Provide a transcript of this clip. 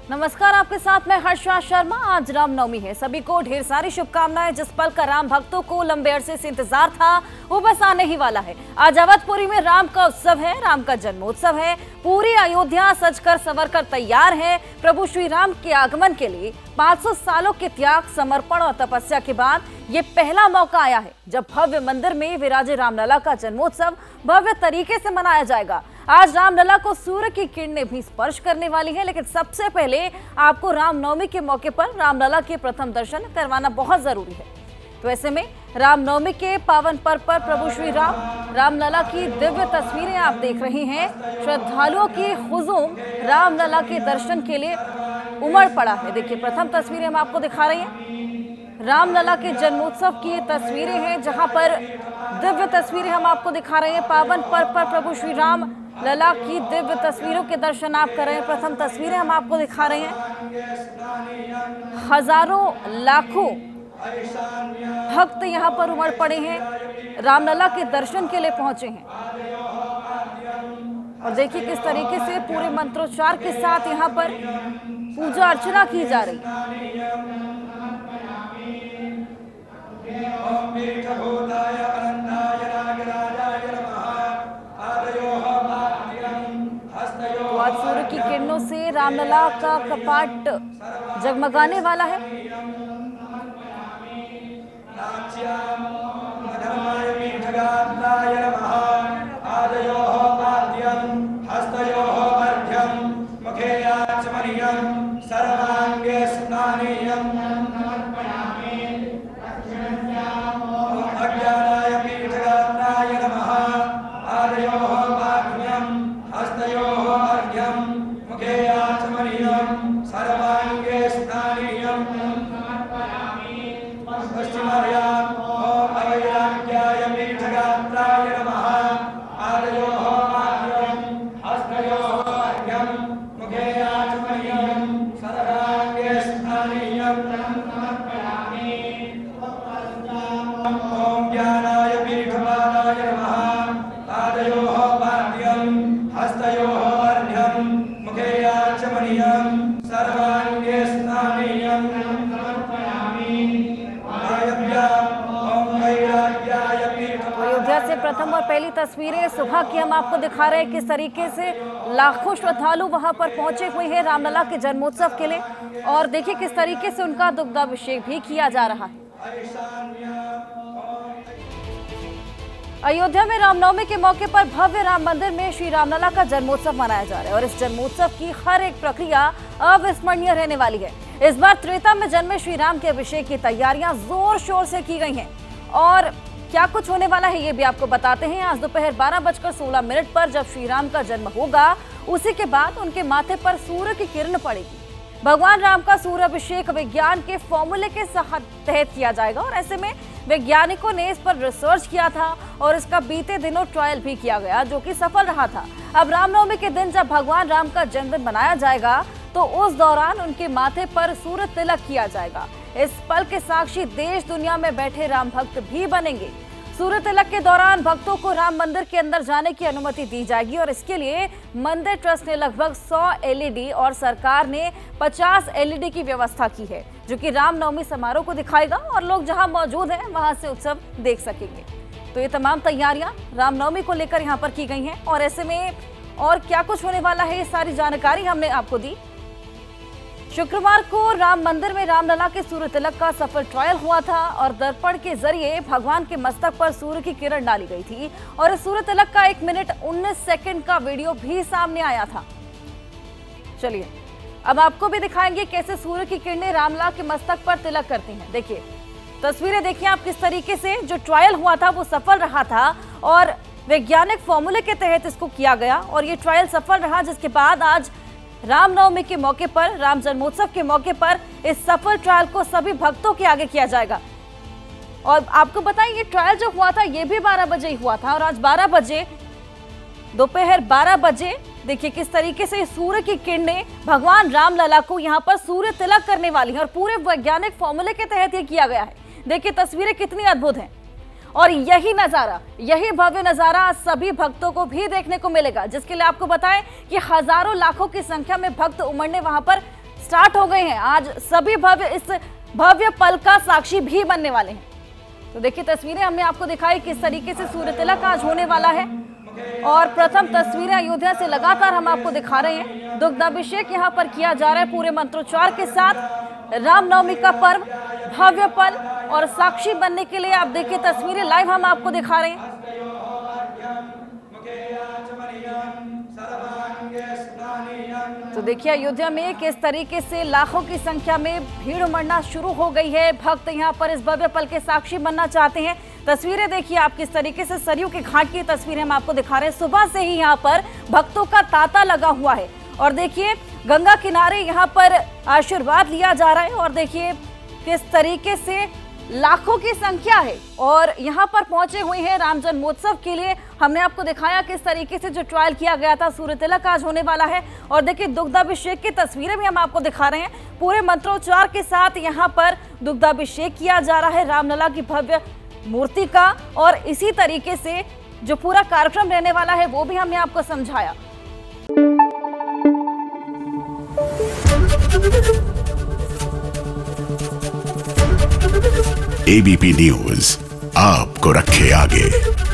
नमस्कार, आपके साथ मैं हर्षा शर्मा। आज रामनवमी है, सभी को ढेर सारी शुभकामनाएं। जिस पल का राम भक्तों को लंबे अरसे से इंतजार था वो बस आने ही वाला है। आज अवधपुरी में राम का उत्सव है, राम का जन्मोत्सव है। पूरी अयोध्या सजकर संवरकर तैयार है प्रभु श्री राम के आगमन के लिए। 500 सालों के त्याग, समर्पण और तपस्या के बाद ये पहला मौका आया है जब भव्य मंदिर में विराजे रामलला का जन्मोत्सव भव्य तरीके से मनाया जाएगा। आज रामलला को सूर्य की किरणें भी स्पर्श करने वाली है, लेकिन सबसे पहले आपको रामनवमी के मौके पर रामलला के प्रथम दर्शन करवाना बहुत जरूरी है। तो ऐसे में रामनवमी के पावन पर्व पर प्रभु श्री रामलला की दिव्य तस्वीरें आप देख रहे हैं। श्रद्धालुओं की हुजूम रामलला के दर्शन के लिए उमड़ पड़ा है। देखिए, प्रथम तस्वीरें हम आपको दिखा रहे हैं। रामलला के जन्मोत्सव की ये तस्वीरें हैं, जहां पर दिव्य तस्वीरें हम आपको दिखा रहे हैं। पावन पर्व पर प्रभु श्री राम लला की दिव्य तस्वीरों के दर्शन आप कर रहे हैं। प्रथम तस्वीरें हम आपको दिखा रहे हैं। हजारों लाखों भक्त यहाँ पर उमड़ पड़े हैं, रामलला के दर्शन के लिए पहुंचे हैं। और देखिए किस तरीके से पूरे मंत्रोच्चार के साथ यहाँ पर पूजा अर्चना की जा रही है। तो आज सूर्य की किरणों से रामलला का कपाट जगमगाने वाला है। अयोध्या से प्रथम और पहली तस्वीरें सुबह की हम आपको दिखा रहे हैं। किस तरीके से लाखों श्रद्धालु वहां पर पहुंचे हुए हैं रामलला के जन्मोत्सव के लिए। और देखिए किस तरीके से उनका दुग्धाभिषेक भी किया जा रहा है। अयोध्या में रामनवमी के मौके पर भव्य राम मंदिर में श्री रामलला का जन्मोत्सव मनाया जा रहा है और इस जन्मोत्सव की हर एक प्रक्रिया अविस्मरणीय रहने वाली है। इस बार त्रेता में जन्मे श्री राम के अभिषेक की तैयारियां जोर शोर से की गई हैं और क्या कुछ होने वाला है ये भी आपको बताते हैं। आज दोपहर 12:16 पर जब श्री राम का जन्म होगा, उसी के बाद उनके माथे पर सूर्य की किरण पड़ेगी। भगवान राम का सूर्य अभिषेक विज्ञान के फॉर्मूले के तहत किया जाएगा और ऐसे में वैज्ञानिकों ने इस पर रिसर्च किया था और इसका बीते दिनों ट्रायल भी किया गया, जो कि सफल रहा था। अब रामनवमी के दिन जब भगवान राम का जन्मदिन मनाया जाएगा तो उस दौरान उनके माथे पर सूर्य तिलक किया जाएगा। इस पल के साक्षी देश दुनिया में बैठे राम भक्त भी बनेंगे। सूर्य तिलक के दौरान भक्तों को राम मंदिर के अंदर जाने की अनुमति दी जाएगी और इसके लिए मंदिर ट्रस्ट ने लगभग 100 एलईडी और सरकार ने 50 एलईडी की व्यवस्था की है, जो कि रामनवमी समारोह को दिखाएगा और लोग जहां मौजूद हैं वहां से उत्सव देख सकेंगे। तो ये तमाम तैयारियां रामनवमी को लेकर यहां पर की गई हैं और ऐसे में और क्या कुछ होने वाला है, ये सारी जानकारी हमने आपको दी। शुक्रवार को राम मंदिर में रामलला के सूर्य तिलक का सफल ट्रायल हुआ था और दर्पण के जरिए भगवान के मस्तक पर सूर्य की किरण डाली गई थी और इस सूर्य तिलक का 1 मिनट 19 सेकंड का वीडियो भी सामने आया था। चलिए अब आपको भी दिखाएंगे कैसे सूर्य की किरणें रामलला के मस्तक पर तिलक करती हैं। देखिए तस्वीरें देखिए आप किस तरीके से जो ट्रायल हुआ था वो सफल रहा था और वैज्ञानिक फॉर्मूले के तहत इसको किया गया और ये ट्रायल सफल रहा, जिसके बाद आज रामनवमी के मौके पर, राम जन्मोत्सव के मौके पर इस सफल ट्रायल को सभी भक्तों के आगे किया जाएगा। और आपको बताएं ये ट्रायल जो हुआ था ये भी 12 बजे ही हुआ था और आज 12 बजे, दोपहर 12 बजे देखिए किस तरीके से सूर्य की किरणें भगवान रामलला को यहाँ पर सूर्य तिलक करने वाली है और पूरे वैज्ञानिक फॉर्मूले के तहत ये किया गया है। देखिए तस्वीरें कितनी अद्भुत हैं और यही नजारा, यही भव्य नजारा सभी भक्तों को भी देखने को मिलेगा, जिसके लिए आपको बताएं कि हजारों लाखों की संख्या में भक्त उमड़ने वहां पर स्टार्ट हो गए हैं। आज सभी भव्य इस भव्य पल का साक्षी भी बनने वाले हैं। तो देखिए तस्वीरें हमने आपको दिखाई किस तरीके से सूर्य तिलक आज होने वाला है और प्रथम तस्वीरें अयोध्या से लगातार हम आपको दिखा रहे हैं। दुग्धाभिषेक यहाँ पर किया जा रहा है पूरे मंत्रोच्चार के साथ। रामनवमी का पर्व, भव्य पल और साक्षी बनने के लिए आप देखिए तस्वीरें लाइव हम आपको दिखा रहे हैं। तो देखिए अयोध्या में किस तरीके से लाखों की संख्या में भीड़ उमड़ना शुरू हो गई है। भक्त यहाँ पर इस भव्य पल के साक्षी बनना चाहते हैं। तस्वीरें देखिए आप किस तरीके से सरयू के घाट की तस्वीरें हम आपको दिखा रहे हैं। सुबह से ही यहाँ पर भक्तों का तांता लगा हुआ है और देखिए गंगा किनारे यहाँ पर आशीर्वाद लिया जा रहा है और देखिए किस तरीके से लाखों की संख्या है और यहाँ पर पहुंचे हुए हैं राम जन्मोत्सव के लिए। हमने आपको दिखाया किस तरीके से जो ट्रायल किया गया था, सूर्य तिलक आज होने वाला है और देखिए दुग्धाभिषेक की तस्वीरें भी हम आपको दिखा रहे हैं। पूरे मंत्रोच्चार के साथ यहाँ पर दुग्धाभिषेक किया जा रहा है रामलला की भव्य मूर्ति का और इसी तरीके से जो पूरा कार्यक्रम रहने वाला है वो भी हमने आपको समझाया। एबीपी न्यूज आपको रखे आगे।